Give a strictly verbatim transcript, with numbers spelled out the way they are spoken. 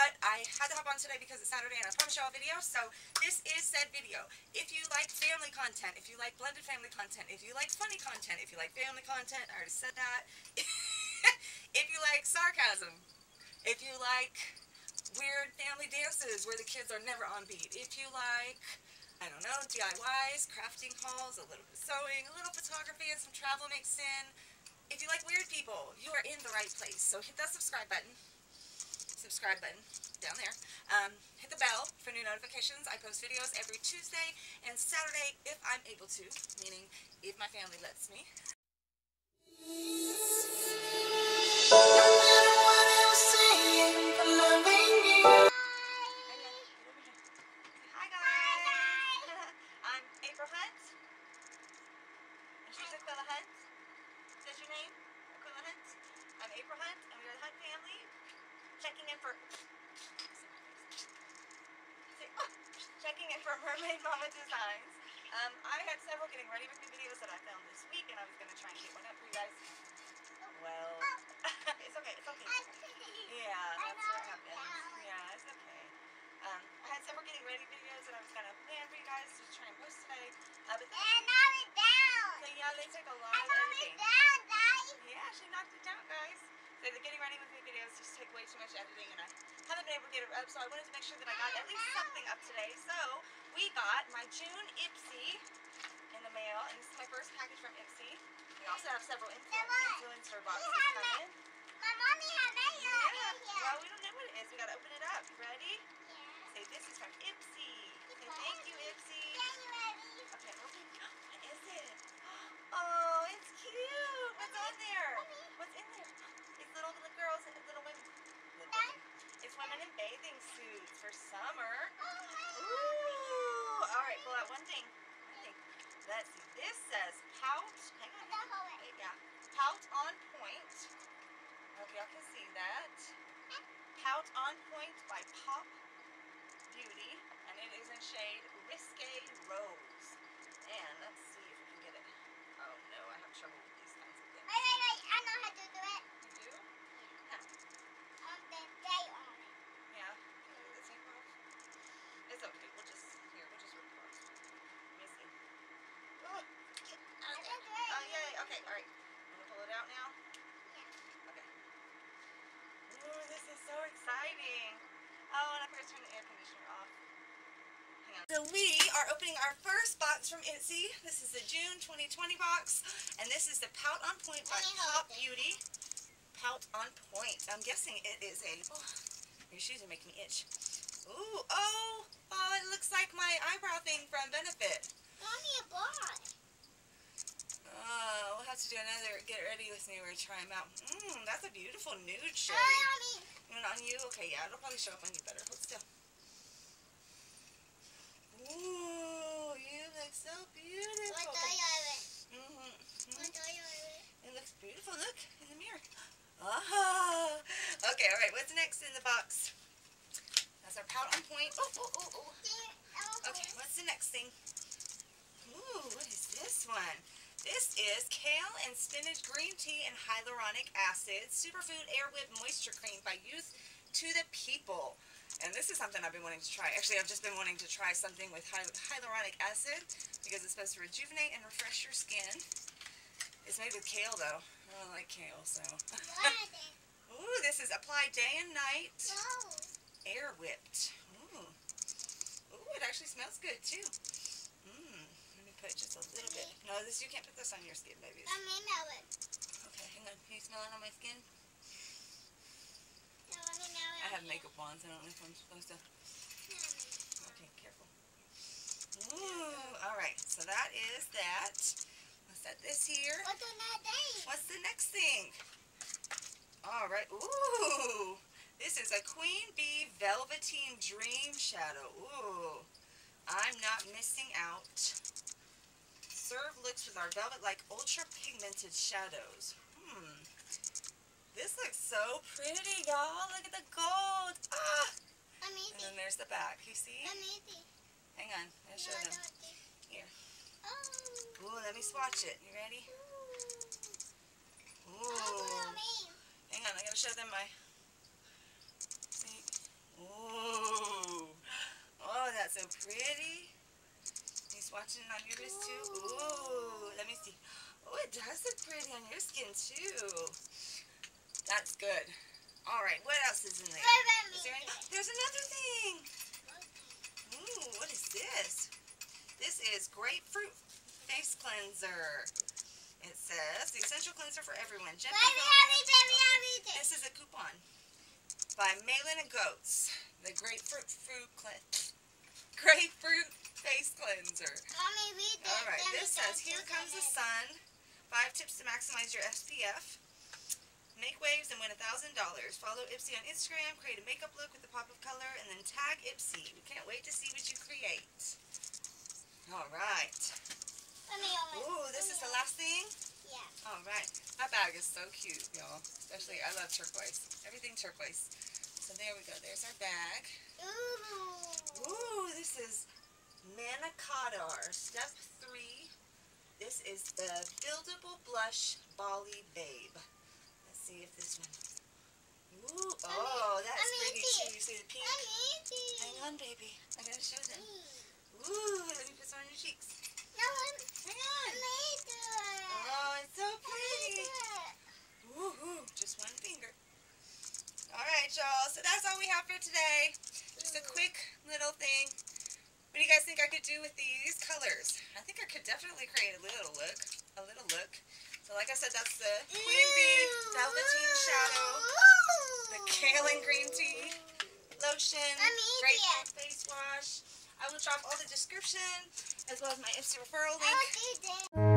but I had to hop on today because it's Saturday and I promised y'all a video, so this is said video. If you like family content, if you like blended family content, if you like funny content, if you like family content, I already said that. If you like sarcasm, if you like weird family dances where the kids are never on beat, if you like, I don't know, D I Ys, crafting hauls, a little bit of sewing, a little photography, and some travel mixed in. If you like weird people, you are in the right place. So hit that subscribe button. Subscribe button down there. Um, hit the bell for new notifications. I post videos every Tuesday and Saturday if I'm able to, meaning if my family lets me. Hi guys! I'm April Hunt. And she's Aquila Hunt. Is that your name? Aquila Hunt? I'm April Hunt, and we're the Hunt family. Checking in for... Checking in for Mermaid Mama Designs. Um, I had several getting ready with me videos that I filmed this week, and I was going to try and get one up for you guys. Well, it's okay, it's okay. Yeah, that's what happens. Yeah, it's okay. Um, I had several getting ready videos that I was going to plan for you guys to try and post today. Uh, but and knock it down. So yeah, they take a lot I of knocked editing. it down, Daddy. Yeah, she knocked it down, guys. So the getting ready with me videos just take way too much editing, and I haven't been able to get it up, so I wanted to make sure that I got at least something up today. So we got my June Ipsy in the mail, and this is my first package from Ipsy. We also have several influ influencer boxes coming. My mommy had made Yeah. it here. Well, we don't know what it is. We gotta open it up. You ready? Yeah. Say this is from Ipsy. Say thank you, Ipsy. January. Okay, open. What is it? Oh, it's cute. What's on there? What's in there? It's little, little girls and little women. Little women. It's women in bathing suits for summer. Ooh. All right, pull out one thing. One thing. Let's see. This says pout. Hang on. Wait, yeah. Pout on point. I hope y'all can see that. Pout on Point by Pop Beauty, and it is in shade Risque Rose. And let's see if we can get it. Oh no, I have trouble with these kinds of things. Wait, wait, wait. I know how to do it. You do? Yeah. Um, the day on it. Yeah. Can I get the tape off? It's okay. We'll just here. We'll just rip it off. Let me see. Oh, get out of there. Oh yay. Okay. All right. I'm gonna pull it out now. Okay. Ooh, this is so exciting. Oh, and I forgot to turn the air conditioner off. Hang on. So we are opening our first box from Ipsy. This is the June twenty twenty box. And this is the Pout on Point by Pop Beauty. Pout on Point. I'm guessing it is a... Oh, your shoes are making me itch. Ooh, oh, oh, it looks like my eyebrow thing from Benefit. Mommy, a bought. Oh, we'll have to do another get ready with me where we try them out. Mmm, that's a beautiful nude shade. Oh, mommy. And on you? Okay, yeah, it'll probably show up on you better. Hold still. Ooh, you look so beautiful. What do you have it? Mm-hmm. What do you have it? It looks beautiful. Look in the mirror. Ah. Okay, all right. What's next in the box? That's our Pout on Point. Oh, oh, oh, oh. Okay, what's the next thing? Ooh, what is this one? This is Kale and Spinach Green Tea and Hyaluronic Acid Superfood Air Whip Moisture Cream by Youth to the People. And this is something I've been wanting to try. Actually, I've just been wanting to try something with hy hyaluronic acid because it's supposed to rejuvenate and refresh your skin. It's made with kale, though. I don't like kale, so. Ooh, this is Apply Day and Night. No. Air Whipped. Ooh. Ooh, it actually smells good, too. Mmm. Put just a little bit. No, this you can't put this on your skin, babies. I may know it. Okay, hang on. Can you smell it on my skin? No, I may know it. I have makeup on, so I don't know if I'm supposed to. Okay, careful. Ooh, all right. So that is that. Let's set this here. What's the next thing? What's the next thing? All right. Ooh, this is a Queen Bee Velveteen Dream Shadow. Ooh, I'm not missing out. Serve looks with our velvet-like ultra-pigmented shadows. Hmm. This looks so pretty, y'all. Look at the gold. Ah! Amazing. And then there's the back. You see? Amazing. Hang on. I'll show them. Here. Oh. Ooh, let me swatch it. You ready? Ooh. Oh, Hang on. I gotta show them my... See? Ooh. so pretty. He's watching it on your wrist too. Ooh, let me see. Oh, it does look pretty on your skin too. That's good. All right, what else is in there? Is there any? There's another thing. Ooh, what is this? This is grapefruit face cleanser. It says the essential cleanser for everyone. Gently filling. This is a coupon by Malin and Goats. The grapefruit fruit cleanse. Grapefruit face cleanser. Mommy, read it. All right, this says here comes the sun. Five tips to maximize your S P F. Make waves and win a thousand dollars. Follow Ipsy on Instagram. Create a makeup look with a pop of color, and then tag Ipsy. We can't wait to see what you create. All right. Ooh, this is the last thing. Yeah. All right. My bag is so cute, y'all. Especially, I love turquoise. Everything turquoise. So there we go. There's our bag. Ooh. Ooh, this is Manicadar. Step three. This is the Buildable Blush Bali Babe. Let's see if this one. Ooh, oh, that's pretty too. You see the pink? Hang on, baby. I gotta show them. Ooh, let me put some on your cheeks. No, I'm, Hang on. Oh, it's so pretty. Ooh, ooh, just one finger. All right, y'all. So that's all we have for today. Just a quick little thing. What do you guys think I could do with these colors? I think I could definitely create a little look. A little look. So like I said, that's the Queen Bee Velveteen Shadow, the Kale and Green Tea Lotion, Grapefruit Face Wash. I will drop all the description as well as my Ipsy referral link.